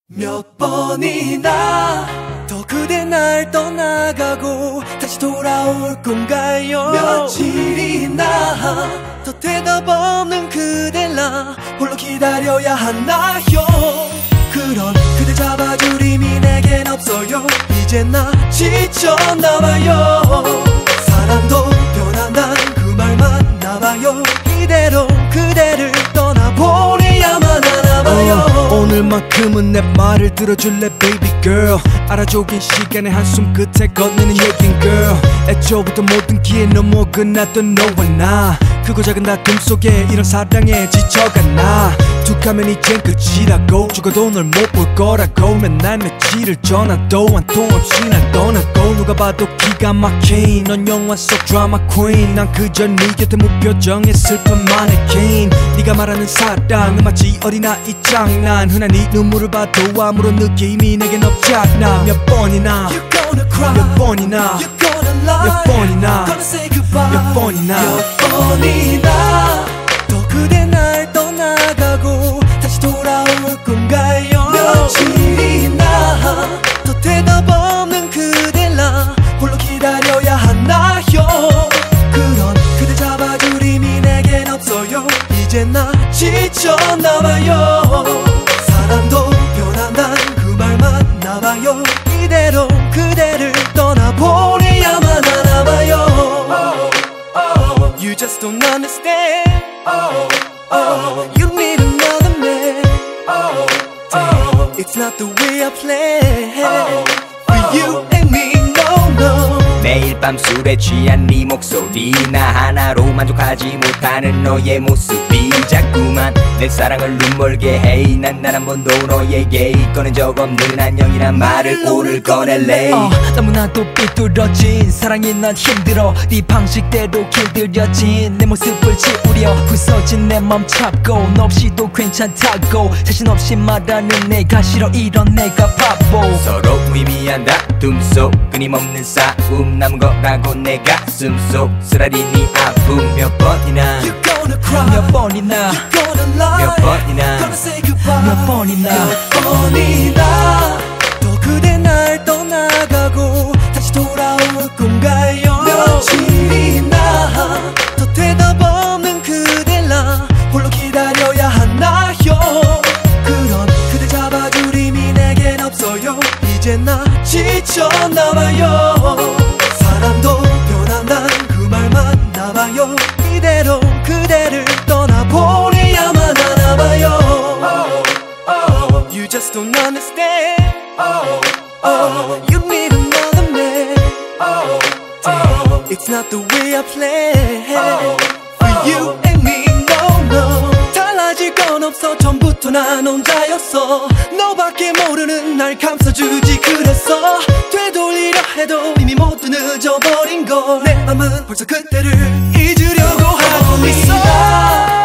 몇 번이나 더 그대 날 떠나가고 다시 돌아올 건가요? 며칠이나 더 대답 없는 그댈 나 홀로 기다려야 하나요? 그런 그대 잡아줄 힘이 내겐 없어요. 이제 나 지쳐나봐요. 사람도 변한단 그 말만 나봐요. 이대로 그대를 떠나보내야만 하나봐요. 오늘만큼은 내 말을 들어줄래 baby girl. 알아줘 긴 시간의 한숨 끝에 건네는 얘긴 girl. 애초부터 모든 길 넘어 끝났던 너와 나 크고 작은 다툼 속에 이런 사랑에 지쳐가나 툭하면 이젠 끝이라고 죽어도 널 못 볼 거라고 맨날 며칠을 전화도 한 통 없이 날 떠나고 누가 봐도 기가 막힌 넌 영화 속 드라마 퀸 난 그저 네 곁에 무표정의 슬픈 마네킹 네가 말하는 사랑은 마치 어린아이 장난 흔한 네 눈물을 봐도 아무런 느낌이 내겐 없잖아 몇 번이나 몇 번이나 몇 번이나 몇 번이나 몇 번이나 더 그대 날 떠나가고 다시 돌아올 건가요? 며칠이나 더 대답 없는 그댈 나 홀로 기다려야 하나요? 그런 그대 잡아줄 힘이 내겐 없어요. 이제 나 지쳐나봐요. 사람도 변한단 그 말만 나봐요. 이대로 그대를 떠나보내야만 하나봐요. You just don't understand. You need another man. It's not the way I play. For you and me, no, no. 매일 밤 술에 취한 네 목소리나 하나로 만족하지 못하는 너의 모습이 자꾸만 내 사랑을 눈멀게 해. 난 단 한 번도 너에게 꺼낸 적 없는 안녕이란 말을 오늘 꺼낼래. 너무나도 삐뚤어진 사랑이 난 힘들어. 네 방식대로 길들여진 내 모습을 지우려 부서진 내 맘 잡고 너 없이도 괜찮다고 자신 없이 말하는 내가 싫어 이런 내가 바보. 서로 무의미한 다툼 속 끊임없는 싸움 남은 거라고 내 가슴 속 쓰라린 네 아픔 몇 번이나 몇 번이나 몇 번이나 몇 번이나 몇 번이나 더 그대 날 떠나가고 다시 돌아올 건가요? 며칠이나 더 대답 없는 그댈 나 홀로 기다려야 하나요? 그런 그대 잡아줄 힘이 내겐 없어요. 이제 나 지쳐나봐요. 사람도 변한단 그 말만 나봐요. 이대로 그대를 떠나보내야만 하나봐요. You just don't understand. You need another man. It's not the way I play. For you and me, no, no. 달라질 건 없어. 처음부터 난 혼자였어. 너밖에 모르는 날 감싸주지 그랬어. 되돌리려 해도 이미 모두 늦어버린 걸. 내 맘은 벌써 그때를 잊으려고 하고 있어.